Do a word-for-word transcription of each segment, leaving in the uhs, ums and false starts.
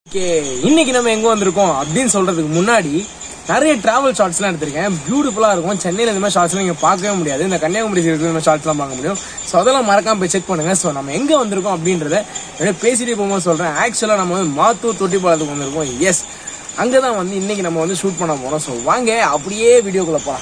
இன்னைக்கு நம்ம எங்க வந்திருக்கோம் அப்படின்னு சொல்றதுக்கு முன்னாடி நிறைய டிராவல் ஷார்ட்ஸ்லாம் எடுத்திருக்கேன். பியூட்டிஃபுல்லா இருக்கும். சென்னையில இந்த மாதிரி ஷார்ட்ஸ்லாம் நீங்க பார்க்கவே முடியாது. இந்த கன்னியாகுமரி இருக்கிற ஷார்ட்ஸ்லாம் பார்க்க முடியும். ஸோ அதெல்லாம் மறக்காம போய் செக் பண்ணுங்க. ஸோ நம்ம எங்க வந்திருக்கோம் அப்படின்றத பேசிட்டே போகும்போது சொல்றேன். ஆக்சுவலா நம்ம வந்து மாத்தூர் தொட்டிப்பாலத்துக்கு வந்திருக்கோம். எஸ், அங்கதான் வந்து இன்னைக்கு நம்ம வந்து ஷூட் பண்ண போறோம். ஸோ வாங்க அப்படியே வீடியோக்குள்ள போலாம்.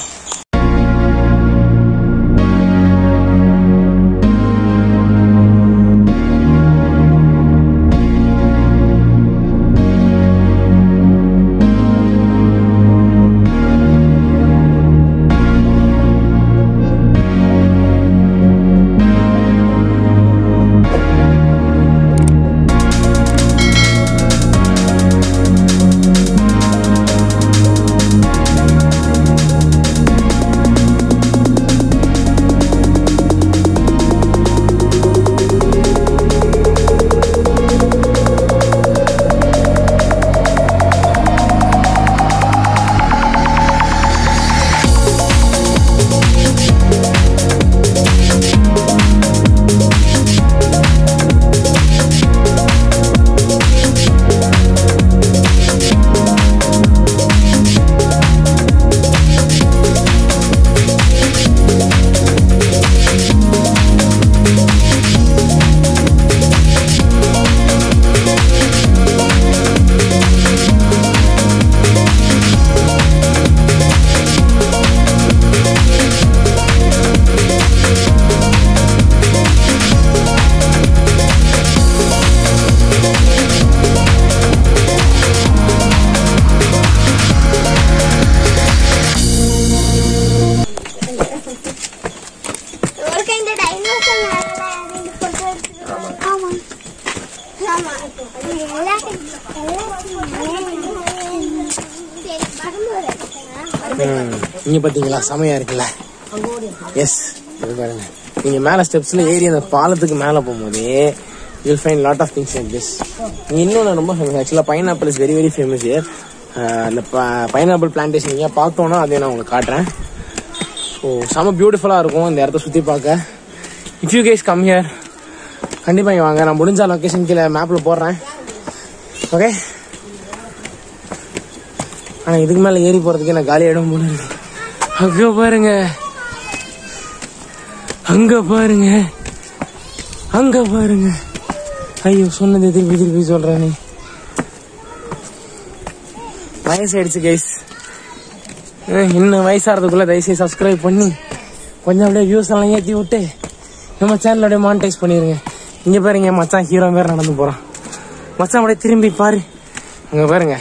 இங்க பாத்தீங்களா, செமையா இருக்குல்ல. எஸ், பாருங்க. நீங்க மேல ஸ்டெப்ஸ்ல ஏறி அந்த பாலத்துக்கு மேல போகும்போது you'll find lot of things like this. இன்னொன்னு ரொம்ப famous. Actually pineapple is very very famous here. அந்த பைனாப்பிள் பிளான்டேஷன் நீங்க பார்த்தோன்னா அதை நான் உங்களுக்கு காட்டுறேன். ஸோ செம பியூட்டிஃபுல்லா இருக்கும் இந்த இடத்த சுத்தி பார்க்க. If you guys come here, கண்டிப்பா இங்க வாங்க. நான் முடிஞ்ச லொகேஷன் கீழே மேப்ல போடுறேன். ஓகே, ஆனா இதுக்கு மேல ஏறி போறதுக்கு எனக்கு காலி இடம் போல இருக்கு. அங்க பாருங்க, அங்க பாருங்க, அங்க பாருங்க. ஐயோ, சொன்னது திருப்பி திருப்பி சொல்றேன். வயசாயிடுச்சு கைஸ். இன்னும் வயசாகிறதுக்குள்ள தயவுசெய்து சப்ஸ்கிரைப் பண்ணி கொஞ்சம் அப்படியே வியூஸ் எல்லாம் ஏற்றி விட்டு நம்ம சேனல் அப்படியே மானிட்டைஸ் பண்ணிருங்க. இங்க பாருங்க, மச்சான் ஹீரோ வேற நடந்து போறான். மச்சான் அப்படியே திரும்பி பாரு, அங்க பாருங்க.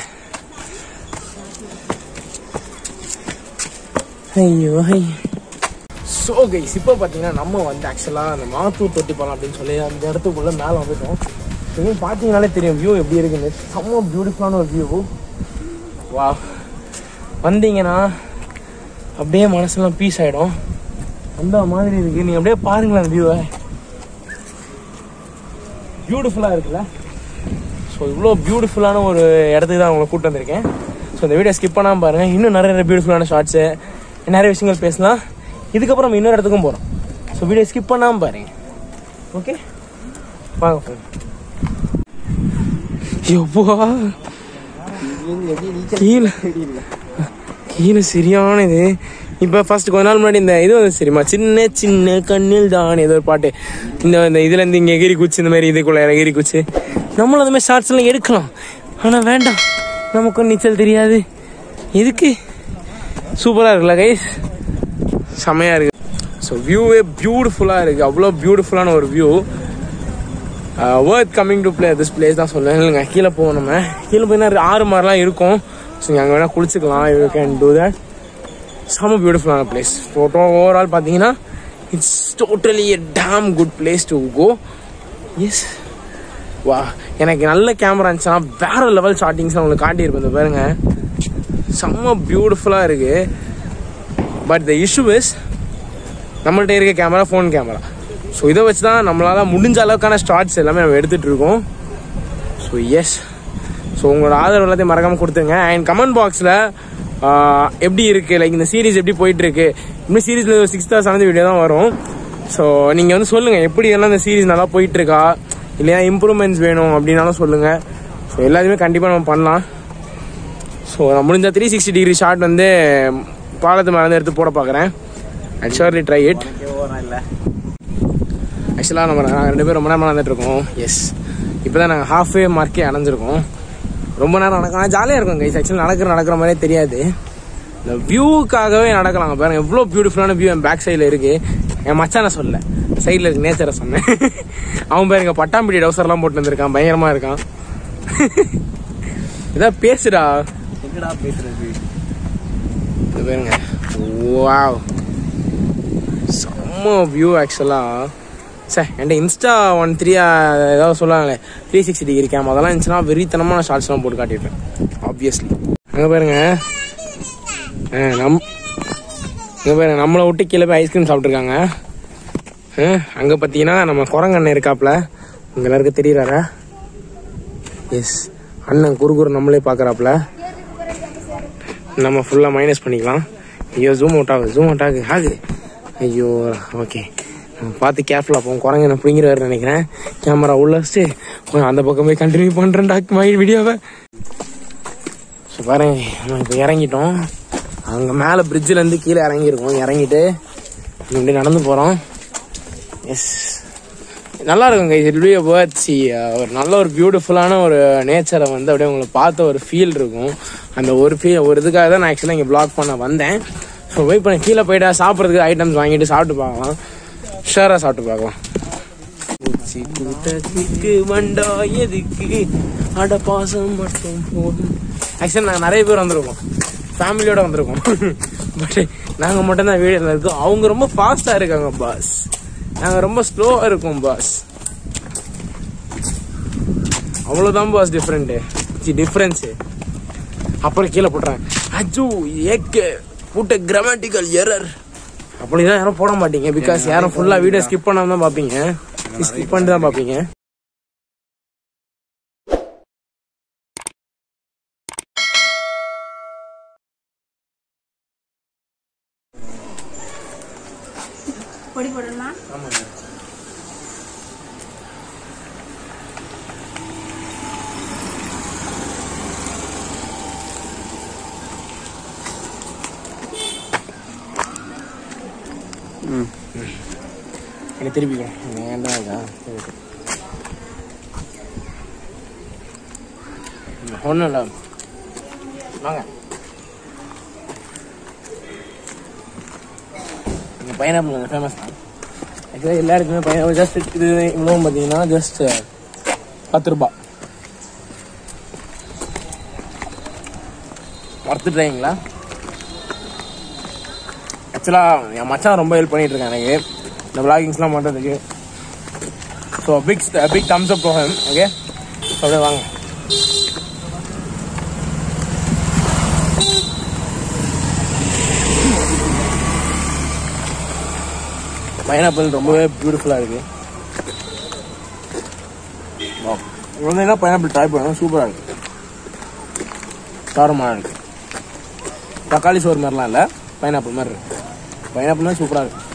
ஐயோ ஐயோ. ஸோ கைஸ், இப்போ பார்த்தீங்கன்னா நம்ம வந்து ஆக்சுவலாக அந்த மாத்தூர் தொட்டிப்பாலம் அப்படின்னு சொல்லி அந்த இடத்துக்குள்ள மேலே வந்துட்டோம். இது பார்த்தீங்கன்னாலே தெரியும் வியூ எப்படி இருக்குன்னு. செம்ம பியூட்டிஃபுல்லான ஒரு வியூ. வா, வந்தீங்கன்னா அப்படியே மனசெல்லாம் பீஸ் ஆகிடும். அந்த மாதிரி இருக்கு. நீங்கள் அப்படியே பாருங்களேன் அந்த வியூவை. பியூட்டிஃபுல்லாக இருக்குல்ல. ஸோ இவ்வளோ பியூட்டிஃபுல்லான ஒரு இடத்துக்கு தான் உங்களை கூப்பிட்டு வந்திருக்கேன். ஸோ இந்த வீடியோ ஸ்கிப் பண்ணாமல் பாருங்கள். இன்னும் நிறைய நிறைய பியூட்டிஃபுல்லான ஷார்ட்ஸு, நிறைய விஷயங்கள் பேசலாம். இதுக்கப்புறம் நம்ம இன்னொரு இடத்துக்கும் போகிறோம். ஸோ வீடியோ ஸ்கிப் பண்ணாமல் பாருங்க. ஓகே, வாங்க. எப்பா கீழே கீழே சரியான இது. இப்போ ஃபர்ஸ்ட் கொஞ்ச நாள் முன்னாடி இந்த இது வந்து சரிமா, சின்ன சின்ன கண்ணில் தான் ஏதோ ஒரு பாட்டு. இந்த இதுலேருந்து இங்கே எகிரி குச்சி, இந்த மாதிரி இதுக்குள்ள எகிரி குச்சி நம்மளும் அந்த மாதிரி ஷார்ட்ஸ் எல்லாம் எடுக்கலாம். ஆனால் வேண்டாம், நமக்கும் நீச்சல் தெரியாது. எதுக்கு? சூப்பராக இருக்குல்ல கைஸ், செமையாக இருக்குது. ஸோ வியூவே பியூட்டிஃபுல்லாக இருக்குது. அவ்வளோ பியூட்டிஃபுல்லான ஒரு view. Worth coming to play this place தான் சொல்லுவேன். இல்லைங்க, கீழே போவோம். நம்ம கீழே போயின்னா ஆறு மாதிரிலாம் இருக்கும். ஸோ நீங்கள் அங்கே வேணால் குளிச்சுக்கலாம். You can do that. செம பியூட்டிஃபுல்லான பிளேஸ். ஓவரால் பார்த்தீங்கன்னா it's totally a damn good place to go. Yes, வா, எனக்கு நல்ல கேமரா இருந்துச்சுன்னா வேற லெவல் ஷாட்டிங்ஸ் உங்களுக்கு காட்டியிருப்பேன். இந்த பாருங்க, செம்ம பியூட்டிஃபுல்லாக இருக்குது. பட் த இஷ்யூ இஸ் நம்மள்ட்ட இருக்க கேமரா ஃபோன் கேமரா. ஸோ இதை வச்சு தான் நம்மளால் முடிஞ்ச அளவுக்கான ஷார்ட்ஸ் எல்லாமே நம்ம எடுத்துகிட்டு இருக்கோம். ஸோ எஸ், ஸோ உங்களோட ஆதரவு எல்லாத்தையும் மறக்காமல் கொடுத்துருங்க. அண்ட் கமெண்ட் பாக்ஸில் எப்படி இருக்குது, லைக் இந்த சீரீஸ் எப்படி போயிட்டுருக்கு. இன்னும் சீரீஸில் சிக்ஸ்த் செவன்த் வீடியோ தான் வரும். ஸோ நீங்கள் வந்து சொல்லுங்கள் எப்படி எல்லாம் இந்த சீரீஸ் நல்லா போயிட்டுருக்கா, இல்லையா இம்ப்ரூவ்மெண்ட்ஸ் வேணும் அப்படின்னாலும் சொல்லுங்கள். ஸோ எல்லாத்தையுமே கண்டிப்பாக நம்ம பண்ணலாம். ஸோ நான் முடிஞ்ச த்ரீ சிக்ஸ்டி டிகிரி ஷாட் வந்து பாலத்து மேலே வந்து எடுத்து போட பார்க்குறேன். I surely try it. இல்லை ஆக்சுவலாக நம்ம நாங்கள் ரெண்டு பேரும் ரொம்ப நேரம் நடந்துட்டுருக்கோம். எஸ், இப்போ தான் நாங்கள் ஹாஃப் வே மார்க்கே அடைஞ்சிருக்கோம். ரொம்ப நேரம் நடக்கும், ஆனால் ஜாலியாக இருக்கும் கைஸ். ஆக்சுவலி நடக்கிற நடக்கிற மாதிரியே தெரியாது. இந்த வியூக்காகவே நடக்கலாங்க. பாருங்க எவ்வளோ பியூட்டிஃபுல்லான வியூ என் பேக் சைடில் இருக்குது. என் மச்சான சொல்ல சைடில் இருக்கு நேச்சரை சொன்னேன். அவன் பாருங்க பட்டாம்பிடி டவுசர்லாம் போட்டு வந்திருக்கான், பயங்கரமாக இருக்கான். இதான் பேசுடா, என்னடா பேசுறது. இது பாருங்க, வாவ் செம்ம வியூ. ஆக்சுவலாக சார் என்கிட்ட இன்ஸ்டா ஒன் த்ரீயா ஏதாவது சொல்லுவாங்களே த்ரீ சிக்ஸ்டி டிகிரி கேம், அதெல்லாம் இருந்துச்சுன்னா வெறித்தனமாக நான் ஷார்ட்ஸ்லாம் போட்டு காட்டியிருப்பேன் ஆப்வியஸ்லி. அங்கே பாருங்க நம் இங்கே பாருங்க நம்மளை விட்டு கீழே போய் ஐஸ்கிரீம் சாப்பிட்ருக்காங்க. அங்கே பார்த்தீங்கன்னா நம்ம குரங்கண்ணன் இருக்காப்புல, உங்க எல்லாருக்கும் தெரியுறாரா? எஸ், அண்ணன் குறு குறு நம்மளே பார்க்குறாப்புல. நம்ம ஃபுல்லாக மைனஸ் பண்ணிக்கலாம். ஐயோ ஜூம் அவுட் ஆகுது, ஜூம் அவுட் ஆகுது ஆகு. ஐயோ ஓகே, பார்த்து கேர்ஃபுல்லாக போவோம். குரங்கு என்ன பிடிங்கிறாரு நினைக்கிறேன். கேமரா உள்ள வச்சுட்டு அந்த பக்கம் போய் கண்டினியூ பண்ணுறேன் டாக் மை வீடியோவை. ஸோ பாருங்க நம்ம இப்போ இறங்கிட்டோம். அங்கே மேலே பிரிட்ஜிலேருந்து கீழே இறங்கியிருக்கோம். இறங்கிட்டு இப்படி நடந்து போகிறோம். எஸ், நல்லா இருக்கும் கைஸ். It be birds. ஒரு நல்ல ஒரு பியூட்டிஃபுல்லான ஒரு நேச்சரை வந்து அப்படியே உங்களை பார்த்த ஒரு ஃபீல் இருக்கும். அந்த ஒரு ஃபீல் ஒரு இதுக்காக தான் நான் ஆக்சுவலாக இங்கே ப்ளாக் பண்ண வந்தேன். ஸோ வெயிட் பண்ண கீழே போயிட்டா சாப்பிட்றதுக்கு ஐட்டம்ஸ் வாங்கிட்டு சாப்பிட்டு பார்க்கலாம். ஷேராக சாப்பிட்டு பார்க்கலாம். வண்டா எதுக்கு அட பாசம் மட்டும் போதும். ஆக்சுவலி நாங்கள் நிறைய பேர் வந்திருக்கோம், ஃபேமிலியோட வந்திருக்கோம். பட் நாங்கள் மட்டும்தான் வீடியோவில் இருக்கோம். அவங்க ரொம்ப ஃபாஸ்ட்டாக இருக்காங்க பாஸ், நாங்கள் ரொம்ப ஸ்லோவாக இருக்கோம் பாஸ். அவ்வளோதான் பாஸ் டிஃப்ரெண்ட்டு டிஃப்ரென்ஸு. அப்புறம் கீழே போட்டுறேன் அஜு ஏக்கு புட்ட கிராமட்டிக்கல் எரர் அப்படிதான் யாரும் போட மாட்டீங்க. பிகாஸ் யாரும் ஃபுல்லாக வீடியோ ஸ்கிப் பண்ணாம தான் பார்ப்பீங்க, ஸ்கிப் பண்ணிட்டு தான் பார்ப்பீங்க. பொடி போடணுமா? ஆமாங்க. ம் என்ன திருப்பிக்கிறேன் ஏன்டா இருக்கா ஒன்றும் இல்லை வாங்க. இங்கே பைனாப்பிள் ஃபேமஸ் தான் ஆக்சுவலாக எல்லாருக்குமே. பைனாப்பிள் ஜஸ்ட் இது இவ்வளோ பார்த்தீங்கன்னா ஜஸ்ட் பத்து ரூபா. ஒர்த்து ட்ரைங்களா? ஆக்சுவலாக என் மச்சான் ரொம்ப ஹெல்ப் பண்ணிட்டு இருக்கேன் எனக்கு இந்த விளாகிங்ஸ்லாம் பண்ணுறதுக்கு. So big big thumbs up for him. Okay, அப்படியே வாங்க. பைனாப்பிள் ரொம்பவே பியூட்டிஃபுல்லாக இருக்குது. குழந்தைங்கன்னா பைனாப்பிள் ட்ரை பண்ணணும், சூப்பராக இருக்குது, காரமாக இருக்குது. தக்காளி சோறு மாதிரிலாம் இல்லை, பைனாப்பிள் மாதிரி இருக்குது. பைனாப்பிள் மாதிரி சூப்பராக இருக்குது.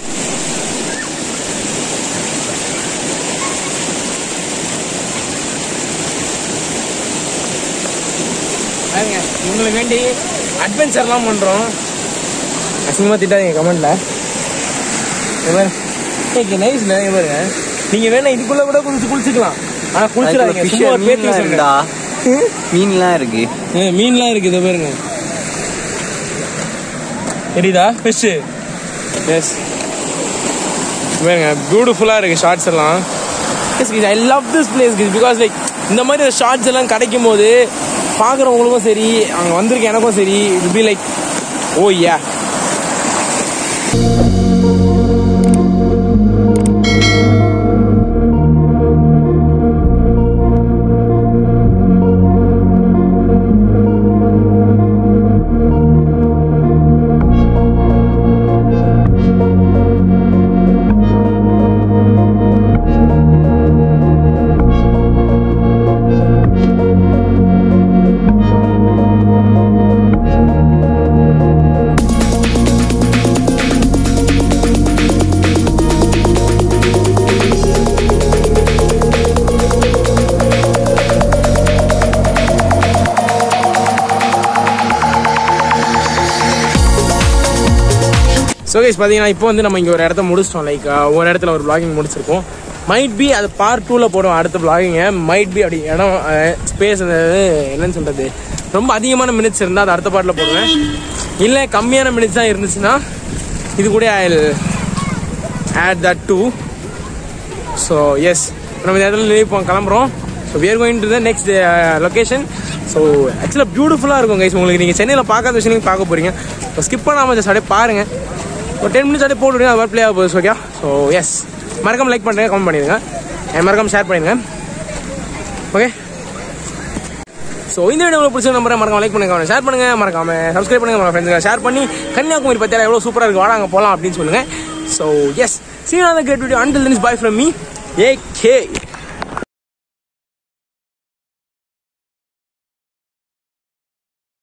பாருங்க உங்களுக்கு வேண்டி அட்வென்ச்சர்லாம் பண்ணுறோம். அசிங்கமாக திட்டாதீங்க கமெண்ட்டில். நைஸ்ல பாருங்க, நீங்க வேணா இதுக்குள்ள கூட குளிச்சு குளிச்சுக்கலாம். ஆனா குளிச்சிடாதீங்க, மீன்லாம் இருக்கு, மீன்லாம் இருக்கு. இதை பாருங்க, தெரியுதா ஃபிஷ்? எஸ் பாருங்க, பியூட்டிஃபுல்லா இருக்கு ஷார்ட்ஸ் எல்லாம். I love this place because like இந்த மாதிரி ஒரு ஷார்ட்ஸ் எல்லாம் கிடைக்கும் போது பாக்குறவங்களுக்கும் சரி, அங்க வந்திருக்க எனக்கும் சரி, it be like oh yeah. So guys பார்த்தீங்கன்னா இப்போ வந்து நம்ம இங்கே ஒரு இடத்த முடிச்சிட்டோம். லைக் ஒரு இடத்துல ஒரு vlogging முடிச்சிருக்கோம். மைட் பி அது பார்ட் டூவில் போடும் அடுத்த vlogging. மைட் பி அப்படி இடம் ஸ்பேஸ் என்னன்னு சொல்கிறது ரொம்ப அதிகமான மினிட்ஸ் இருந்தால் அது அடுத்த பார்ட்டில் போடுவேன். இல்லை கம்மியான மினிட்ஸ் தான் இருந்துச்சுன்னா இது கூட I will add that too. So yes நம்ம இந்த இடத்துல லீவ் போவோம், கிளம்புறோம். So we are going to the next location. So ஆக்சுவலாக பியூட்டிஃபுல்லாக இருக்கும் கைஸ். உங்களுக்கு நீங்கள் சென்னையில் பார்க்காத விஷயம் நீங்கள் பார்க்க போகிறீங்க. ஸோ ஸ்கிப் பண்ணாமல் ஜஸ்ட் அப்படியே பாருங்கள். ஒரு டென் மினிட்ஸ் அப்படியே போட்டு விடுங்க, அது மாதிரி ப்ளே ஆக போகுது. ஓகே ஸோ எஸ் மறக்காம லைக் பண்ணுறேன், கமெண்ட் பண்ணிடுங்க, மறக்காம ஷேர் பண்ணிடுங்க. ஓகே ஸோ இந்த வீடியோ பிடிச்ச நம்பரை மறக்காம லைக் பண்ணுங்க, ஷேர் பண்ணுங்க, மறக்காம சப்ஸ்கிரைப் பண்ணுங்க, உங்கள் ஃப்ரெண்ட்ஸுக்கு ஷேர் பண்ணி கன்னியாகுமரி பற்றியா எவ்வளோ சூப்பராக இருக்குது, வாடாங்க போகலாம் அப்படின்னு சொல்லுங்கள். So yes see you on the great video. Until then, bye from me, A K.